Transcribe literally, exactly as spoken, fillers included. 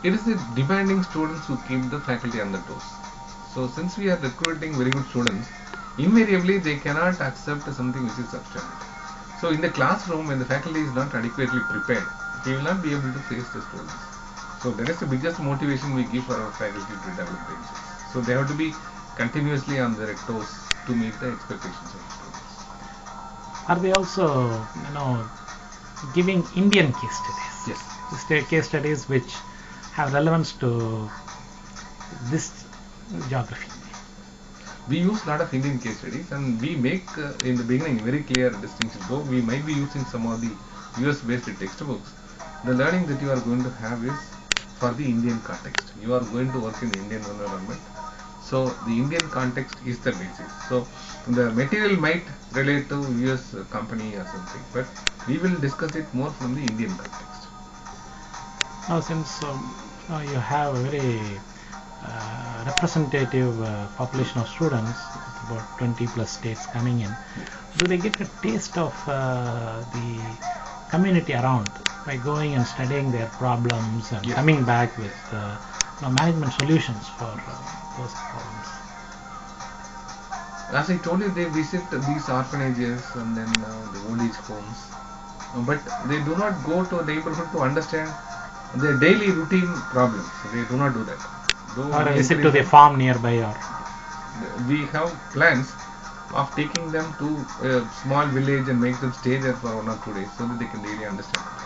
it is the demanding students who keep the faculty on the toes. So since we are recruiting very good students, invariably they cannot accept something which is substandard. So in the classroom, when the faculty is not adequately prepared, he will not be able to face the students. So that is the biggest motivation we give for our faculty to develop themselves. So they have to be continuously on their toes to meet the expectations of the students. Are they also, you know, giving Indian case studies? Yes. These case studies which have relevance to this geography. We use a lot of Indian case studies, and we make uh, in the beginning very clear distinction. Though we might be using some of the U S based textbooks, the learning that you are going to have is for the Indian context. You are going to work in the Indian environment, so the Indian context is the basis. So the material might relate to U S company or something, but we will discuss it more from the Indian context. Now, since um, uh, you have a very uh, representative uh, population of students, about twenty plus states coming in, do they get a taste of uh, the community around by going and studying their problems and yes. coming back with uh, you know, management solutions for uh, those problems? As I told you, they visit these orphanages and then uh, the old age homes, uh, but they do not go to a neighborhood to understand their daily routine problems. They do not do that. Though Or a we visit to encourage the farm nearby, or them, we have plans of taking them to a small village and make them stay there for one or two days so that they can really understand.